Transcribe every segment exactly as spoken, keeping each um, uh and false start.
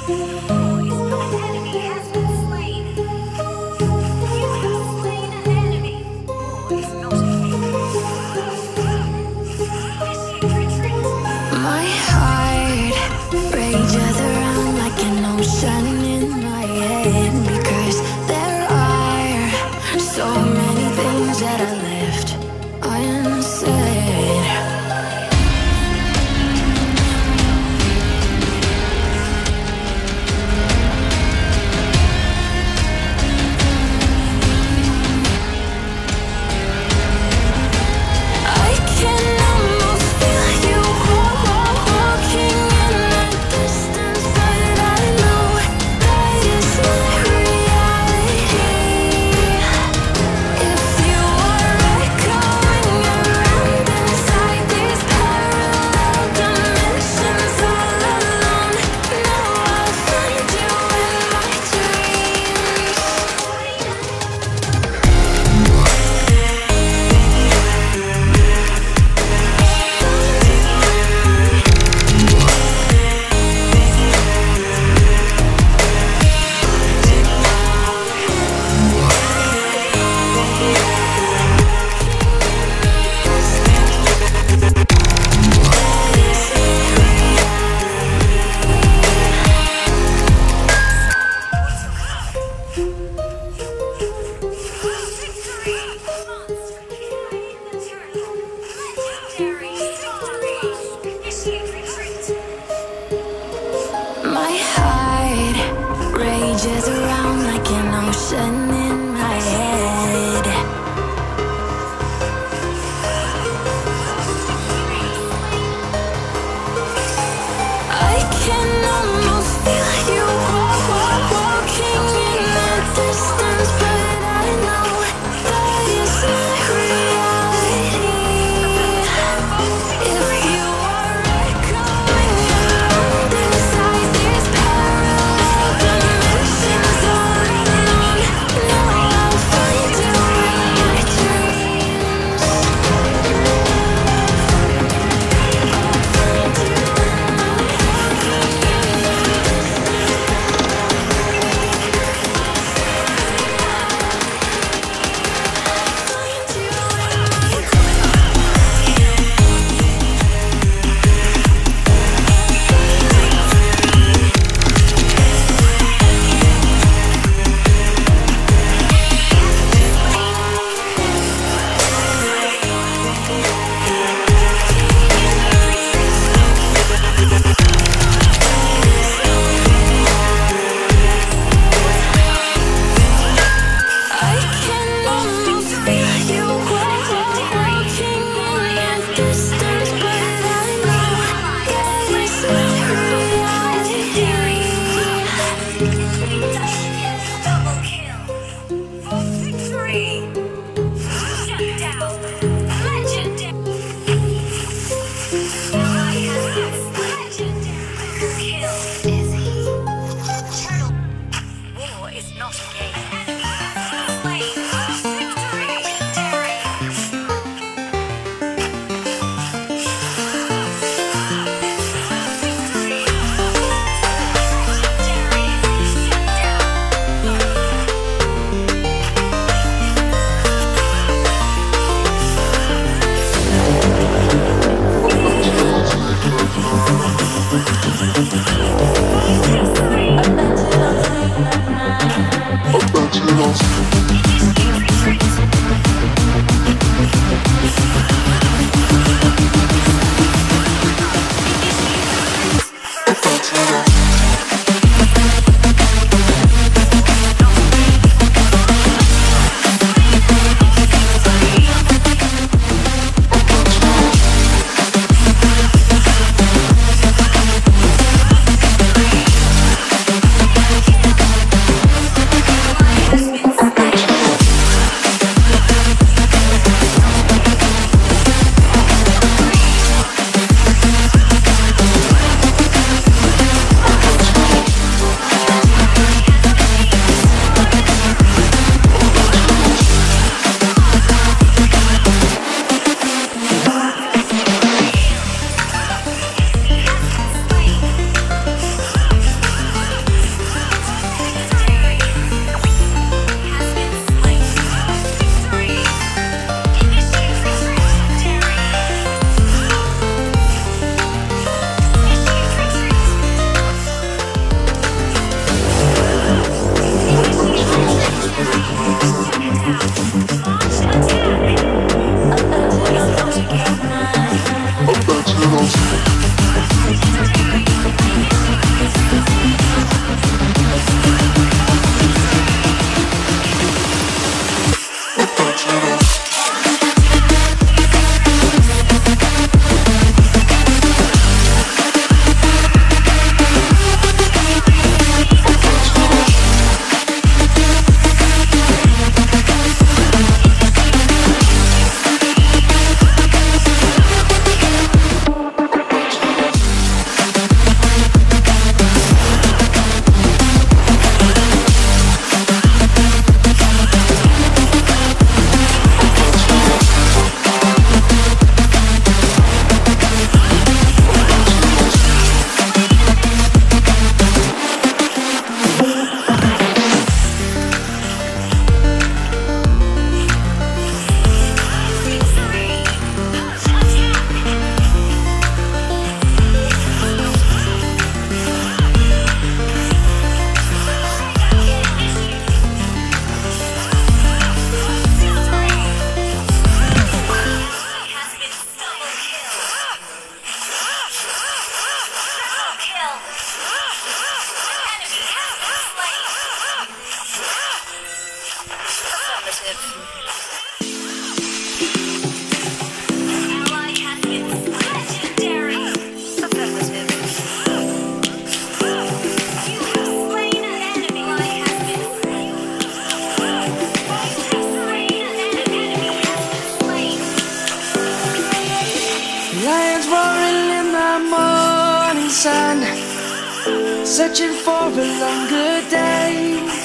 We'll be right back. searching for a longer day.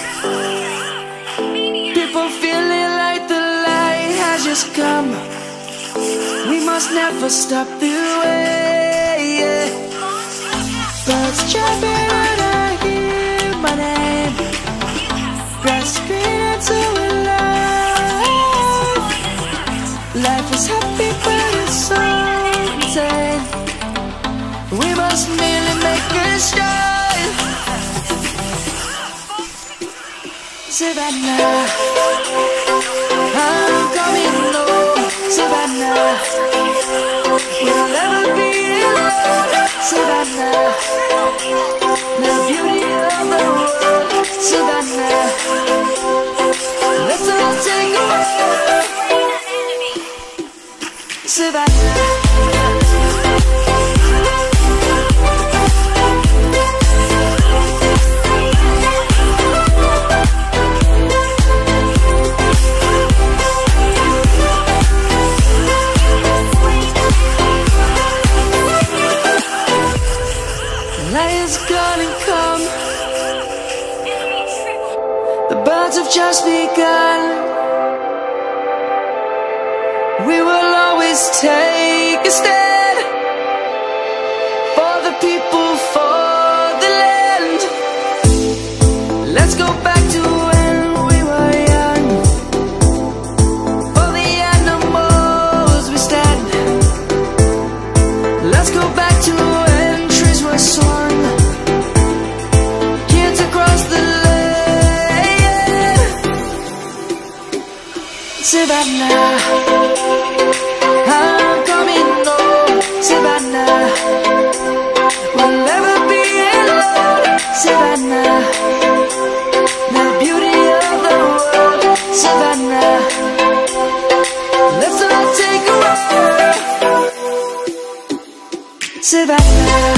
People feeling like the light has just come. We must never stop the way, yeah. Birds chirping and I hear my name, grasping into a life. Life is happy but it's so insane. We must merely make a start. Savannah, I'm coming home. Savannah, we'll never be alone. Savannah, the beauty of the world. Savannah, let's all take a walk. Savannah. Lion's gonna come. The birds have just begun. We will always take a stand for the people, for the land. Let's go back to when we were young. For the animals we stand. Let's go back to when trees were swung. Savannah, I'm coming home. Savannah, we'll never be alone. Savannah, the beauty of the world. Savannah, let's all take a walk. Savannah.